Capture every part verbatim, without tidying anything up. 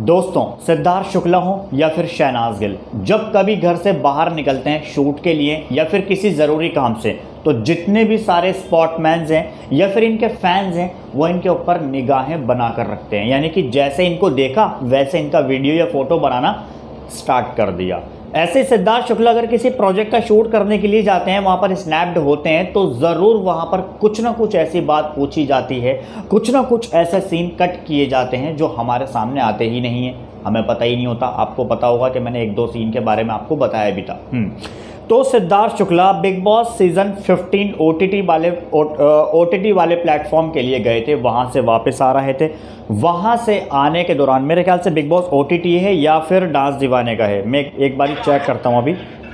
दोस्तों, सिद्धार्थ शुक्ला हो या फिर शहनाज गिल, जब कभी घर से बाहर निकलते हैं शूट के लिए या फिर किसी ज़रूरी काम से, तो जितने भी सारे स्पॉटमैन्स हैं या फिर इनके फैंस हैं वो इनके ऊपर निगाहें बना कर रखते हैं। यानी कि जैसे इनको देखा वैसे इनका वीडियो या फोटो बनाना स्टार्ट कर दिया। ऐसे सिद्धार्थ शुक्ला अगर किसी प्रोजेक्ट का शूट करने के लिए जाते हैं, वहाँ पर स्नैप्ड होते हैं, तो ज़रूर वहाँ पर कुछ ना कुछ ऐसी बात पूछी जाती है, कुछ ना कुछ ऐसे सीन कट किए जाते हैं जो हमारे सामने आते ही नहीं हैं, हमें पता ही नहीं होता। आपको पता होगा कि मैंने एक दो सीन के बारे में आपको बताया भी था। तो Siddharth Shukla Bigg Boss season fifteen OTT वाले ओटीटी वाले प्लेटफॉर्म के लिए गए थे, वहाँ से वापस आ रहे थे। वहाँ से आने के दौरान मेरे ख्याल से बिग बॉस ओटीटी है या फिर डांस दीवाने का है, मैं एक बार चेक करता हूँ अभी।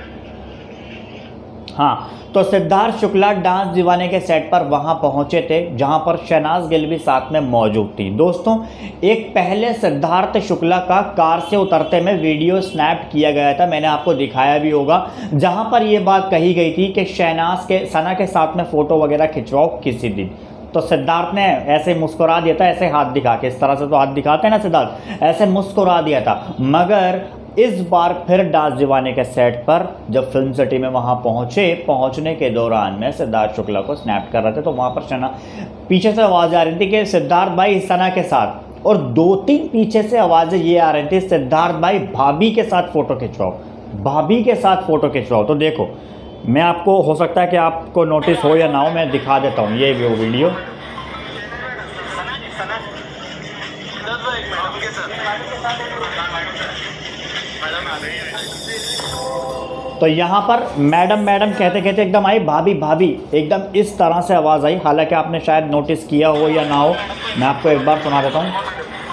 हाँ, तो सिद्धार्थ शुक्ला डांस दीवाने के सेट पर वहाँ पहुँचे थे जहाँ पर शहनाज गिल भी साथ में मौजूद थी। दोस्तों, एक पहले सिद्धार्थ शुक्ला का कार से उतरते में वीडियो स्नैप किया गया था, मैंने आपको दिखाया भी होगा, जहाँ पर ये बात कही गई थी कि शहनाज के सना के साथ में फ़ोटो वगैरह खिंचवाओ किसी दिन। तो सिद्धार्थ ने ऐसे मुस्कुरा दिया था, ऐसे हाथ दिखा के, इस तरह से तो हाथ दिखाते हैं ना सिद्धार्थ, ऐसे मुस्कुरा दिया था। मगर इस बार फिर डांस दीवाने के सेट पर जब फिल्म सिटी में वहाँ पहुँचे, पहुँचने के दौरान में सिद्धार्थ शुक्ला को स्नैप कर रहे थे, तो वहाँ पर सना पीछे से आवाज़ आ रही थी कि सिद्धार्थ भाई सना के साथ, और दो तीन पीछे से आवाज़ें ये आ रही थी सिद्धार्थ भाई भाभी के साथ फ़ोटो खिंचवाओ, भाभी के साथ फ़ोटो खिंचवाओ। तो देखो, मैं आपको, हो सकता है कि आपको नोटिस हो या ना हो, मैं दिखा देता हूँ ये वो वीडियो। तो यहाँ पर मैडम मैडम कहते कहते एकदम आई भाभी भाभी, एकदम इस तरह से आवाज़ आई। हालांकि आपने शायद नोटिस किया हो या ना हो, मैं आपको एक बार सुना देता हूँ।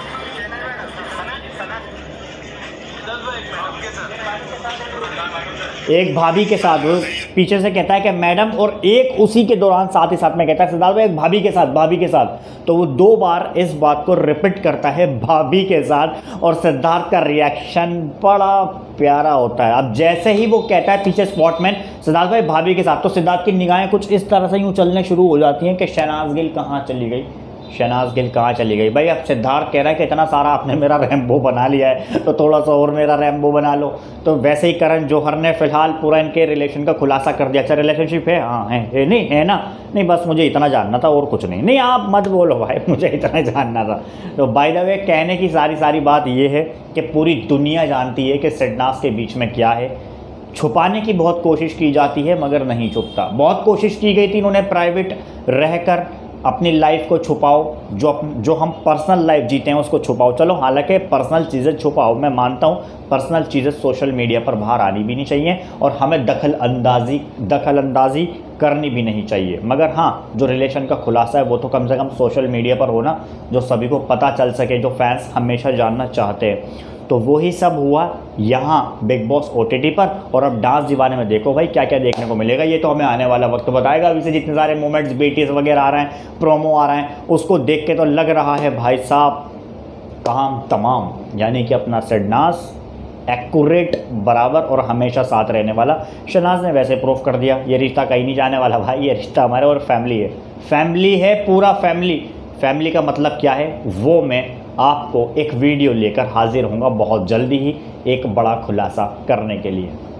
एक भाभी के साथ, वो पीछे से कहता है कि मैडम, और एक उसी के दौरान साथ ही साथ में कहता है सिद्धार्थ भाई एक भाभी के साथ, भाभी के साथ। तो वो दो बार इस बात को रिपीट करता है भाभी के साथ, और सिद्धार्थ का रिएक्शन बड़ा प्यारा होता है। अब जैसे ही वो कहता है पीछे स्पॉटमैन सिद्धार्थ भाई भाभी के साथ, तो सिद्धार्थ की निगाहें कुछ इस तरह से यूँ चलने शुरू हो जाती हैं कि शहनाज गिल कहाँ चली गई, शहनाज गिल कहाँ चली गई। भाई अब सिद्धार्थ कह रहा है कि इतना सारा आपने मेरा रैम्बो बना लिया है, तो थोड़ा सा और मेरा रैम्बो बना लो। तो वैसे ही करण जौहर ने फिलहाल पूरा इनके रिलेशन का खुलासा कर दिया। अच्छा, रिलेशनशिप है? हाँ है, है नहीं है ना? नहीं, बस मुझे इतना जानना था और कुछ नहीं। नहीं, आप मत बोलो भाई, मुझे इतना जानना था। तो बाय द वे, कहने की सारी सारी बात ये है कि पूरी दुनिया जानती है कि शहनाज के बीच में क्या है। छुपाने की बहुत कोशिश की जाती है मगर नहीं छुपता। बहुत कोशिश की गई थी, इन्होंने प्राइवेट रहकर अपनी लाइफ को छुपाओ, जो जो हम पर्सनल लाइफ जीते हैं उसको छुपाओ। चलो, हालांकि पर्सनल चीज़ें छुपाओ, मैं मानता हूँ पर्सनल चीज़ें सोशल मीडिया पर बाहर आनी भी नहीं चाहिए और हमें दखल अंदाजी दखल अंदाजी करनी भी नहीं चाहिए। मगर हाँ, जो रिलेशन का खुलासा है वो तो कम से कम सोशल मीडिया पर होना, जो सभी को पता चल सके, जो फैंस हमेशा जानना चाहते हैं। तो वही सब हुआ यहाँ बिग बॉस ओटीटी पर। और अब डांस दीवाने में देखो भाई क्या क्या देखने को मिलेगा, ये तो हमें आने वाला वक्त बताएगा। अभी से जितने सारे मोमेंट्स, बीटीएस वगैरह आ रहे हैं, प्रोमो आ रहे हैं, उसको देख के तो लग रहा है भाई साहब काम तमाम। यानी कि अपना शहनाज एक्यूरेट, बराबर और हमेशा साथ रहने वाला। शहनाज ने वैसे प्रूफ कर दिया, ये रिश्ता कहीं नहीं जाने वाला भाई, ये रिश्ता हमारे और फैमिली है, फैमिली है, पूरा फैमिली। फैमिली का मतलब क्या है वो मैं आपको एक वीडियो लेकर हाजिर होऊंगा बहुत जल्दी ही, एक बड़ा खुलासा करने के लिए।